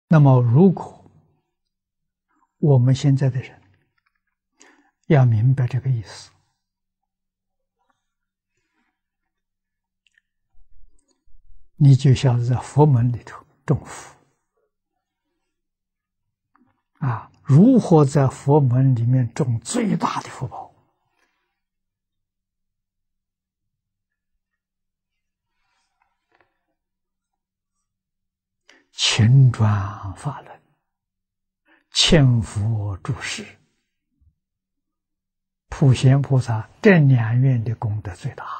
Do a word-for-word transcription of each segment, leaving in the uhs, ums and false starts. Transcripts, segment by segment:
那么，如果我们现在的人要明白这个意思，你就像在佛门里头种福啊，如何在佛门里面种最大的福报？勤转法轮，千佛注释，普贤菩萨这两愿的功德最大。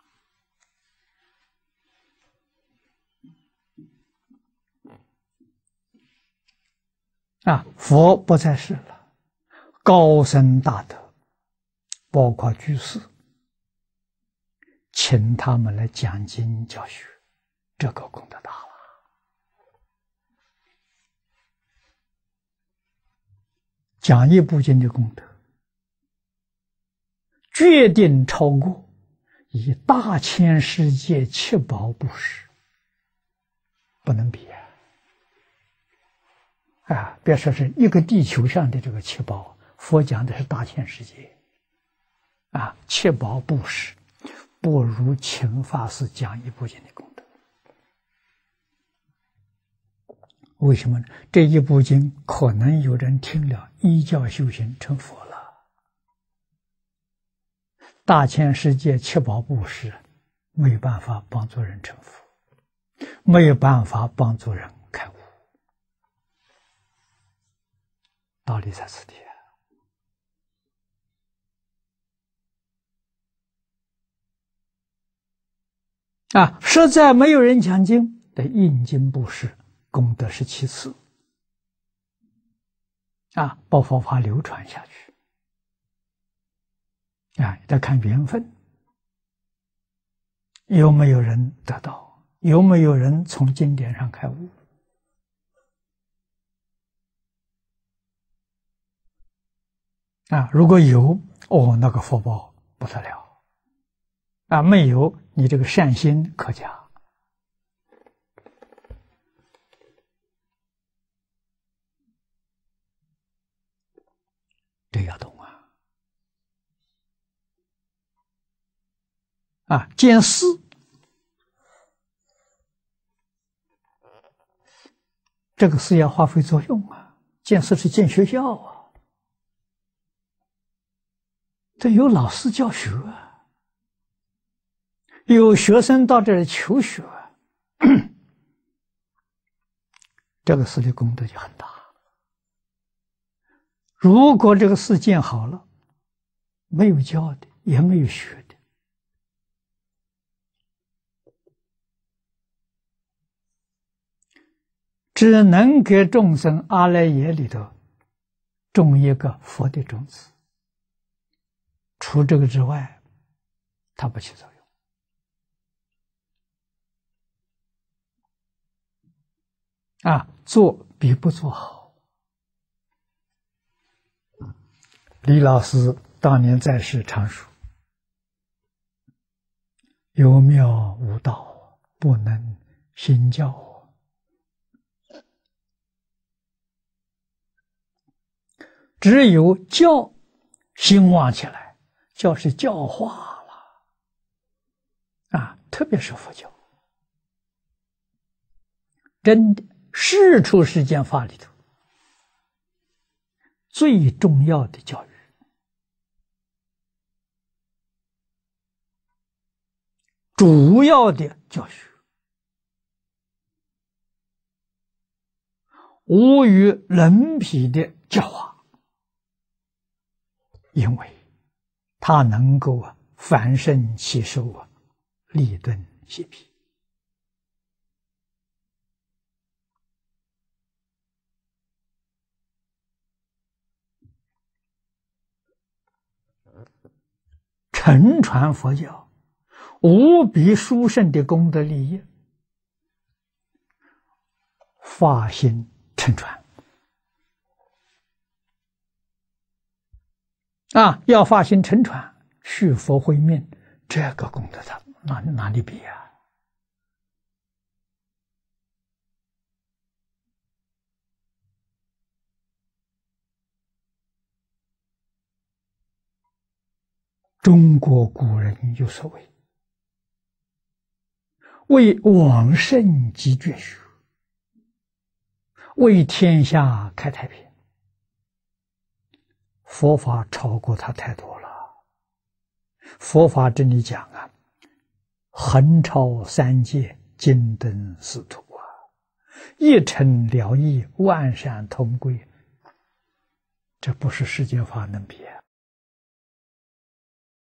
啊，佛不在世了，高僧大德，包括居士，请他们来讲经教学，这个功德大了。讲一部经的功德，决定超过以大千世界七宝布施，不能比啊！啊，别说是一个地球上的这个七宝，佛讲的是大千世界，啊，七宝布施不如请法师讲一部经的功德。为什么呢？这一部经可能有人听了依教修行成佛了。大千世界七宝布施没有办法帮助人成佛，没有办法帮助人开悟，道理在此地啊！啊，实在没有人讲经的印经布施，功德是其次啊，把佛法流传下去啊，得看缘分，有没有人得到，有没有人从经典上开悟啊？如果有，哦，那个福报不得了啊！没有，你这个善心可嘉。这要懂啊！啊，建寺，这个是要发挥作用啊！建寺是建学校啊，这有老师教学啊，有学生到这里求学啊，这个寺的功德就很大。如果这个寺建好了，没有教的，也没有学的，只能给众生阿赖耶里头种一个佛的种子，除这个之外，它不起作用。啊，做比不做好。李老师当年在世常说：“有庙无道，不能兴教。”只有教兴旺起来，教是教化了啊，特别是佛教，真的世出世间法里头最重要的教育，主要的教学，无与伦比的教化，因为它能够啊反身其受啊，立顿习疲。承传佛教无比殊胜的功德利益，发心承传啊！要发心承传，续佛慧命，这个功德它哪哪里比啊？ 中国古人有所谓，为往圣继绝学，为天下开太平。佛法超过他太多了。佛法这里讲啊，横超三界，金灯四土啊，一尘了义，万善同归，这不是世间法能比啊。